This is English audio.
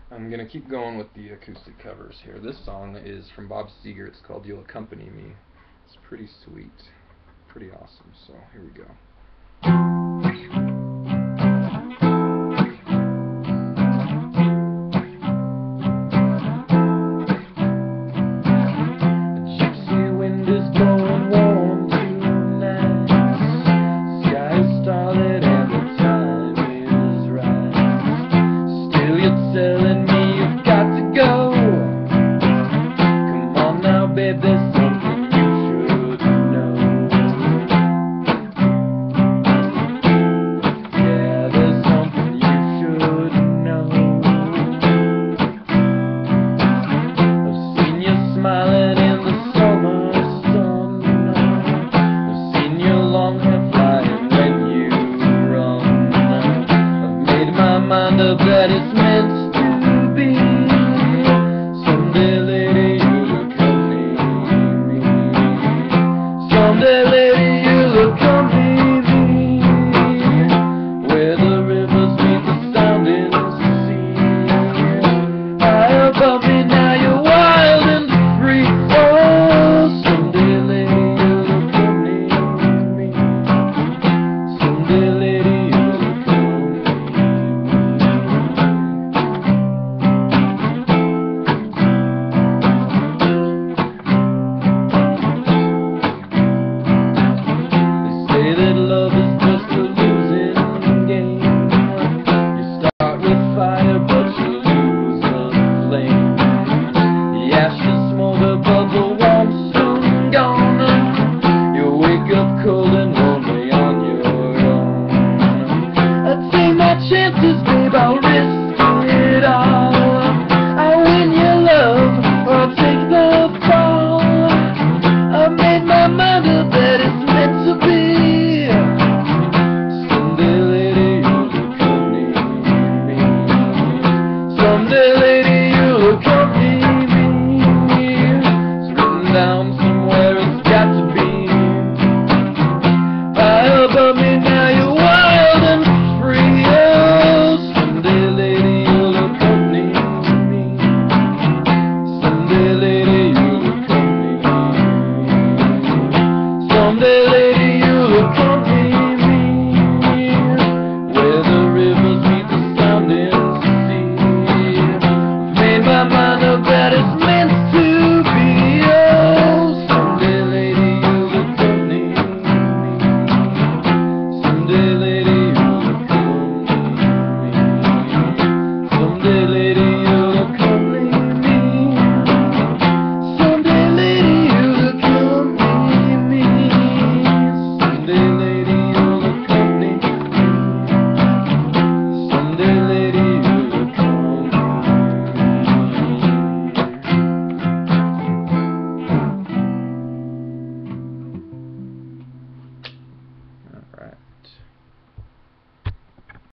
I'm going to keep going with the acoustic covers here. This song is from Bob Seger. It's called You'll Accompany Me. It's pretty sweet, pretty awesome. So here we go. Gypsy wind is blowing warm tonight. Sky is starlit and the time is right. Still you're telling me you've got to go. Come on now, babe, there's something you should know. Yeah, there's something you should know. I've seen you smiling in the summer sun. I've seen your long hair flying when you run. I've made my mind up that it's meant